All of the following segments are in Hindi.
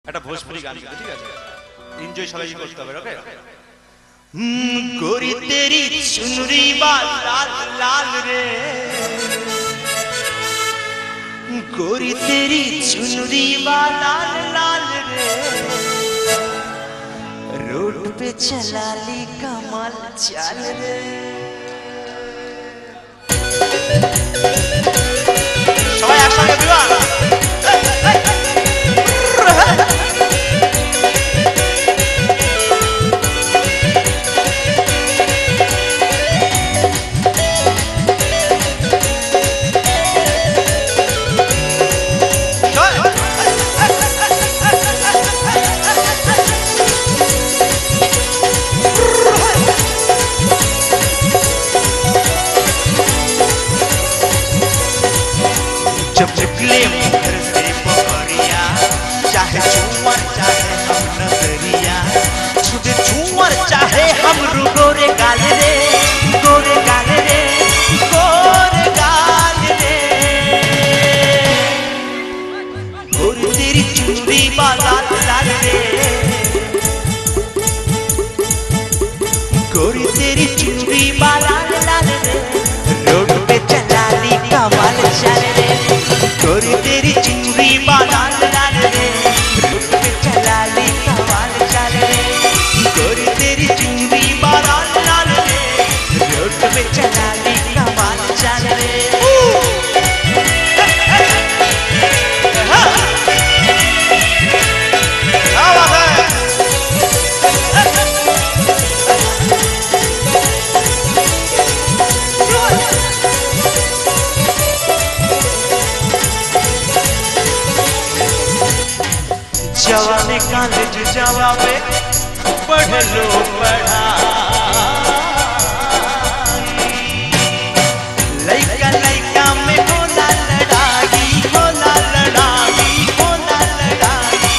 একটা ভোজপুরি গান গাইতে, ঠিক আছে? এনজয় সবাই করতে হবে, ওকে? गोरी तेरी चुनरी लाल लाल रे, गोरी तेरी चुनरी लाल लाल रे, रोड पे चला ली कमाल चाल रे। সবাই একসঙ্গে বিবাহ जब निकले मुहर से बहरिया, चाहे झूमर चाहे हम नजरिया, छुटे झूमर चाहे हम गोरे गाल रे, गोरे गाल रे, गोरे गाल रे। गोरी तेरी चुनरी लाल लाल रे, गोरी तेरी चुनरी लाल लाल रे, रोड पे चला ली कमाल चाल रे। गोरी तेरी चुनरी लाल लाल रे, रोड पे चला ली कमाल चाल रे। गोरी तेरी चुनरी लाल लाल रे, रोड पे चला ली कमाल चाल रे। जवानी कॉलेज जवाबे पढ़ लो पढ़ाई, लइका लइका में होला लड़ाई, होला लड़ाई, होला लड़ाई।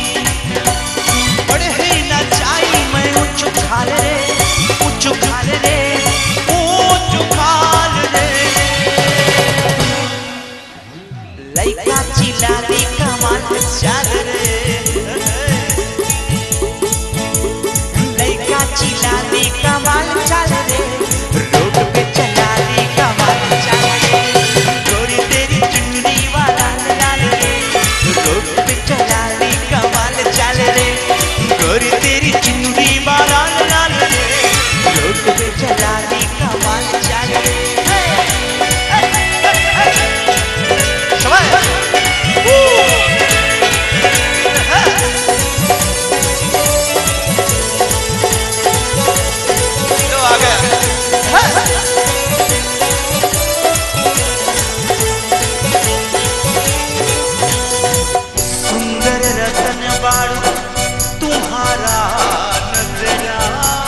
पढ़े ना चाही मैं उच्च खाल रे, उच्च खाल रे, उच्च खाल रे। लइका चिल्ला दी कमाल चाल रे, चिला दी कमाल चाल रे, रोड पे चला दी कमाल चाल रे। गोरी तेरी चुनरी लाल लाल रे, रोड पे चला दी कमाल चाल रे। गोरी तेरी चुनरी लाल लाल रे, रोड पे चला दी कमाल चाल रे। सुंदर रतन बाड़ू तुम्हारा नजरा,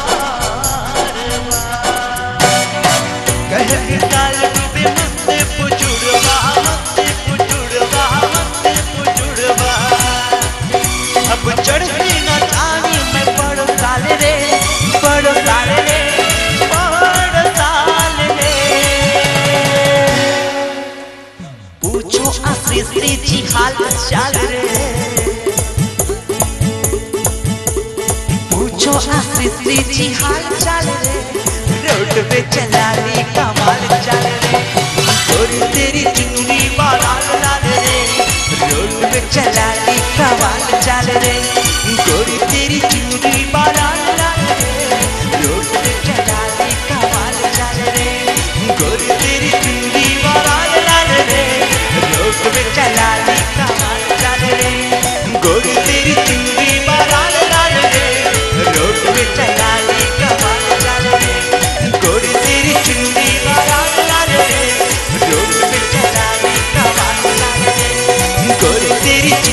कह के काल डूबे मस्त पुजुड़वा, मस्त पुजुड़वा, मस्त पुजुड़वा। अब चढ़े न जानी मैं बड़ साल रे, बड़ साल रे, बड़ साल रे। पूछो आशीष जी हाल चाल रे, पूछो आशीष जी हाल चाल रे, रोड पे चला ली कमाल चाल रे। गोरी तेरी चुनरी लाल लाल रे, रोड पे चला ली कमाल चाल रे। गोरी तेरी चुनरी लाल लाल रे, रोड पे चला ली कमाल चाल रे। गोरी तेरी चुनरी लाल लाल रे, रोड पे चला ली कमाल चाल रे। गोरी तेरी चुनरी लाल लाल रे, रोड पे चला ली कमाल चाल रे। गोरी तेरी चुनरी लाल लाल रे, रोड पे चला ली कमाल चाल रे। गोरी तेरी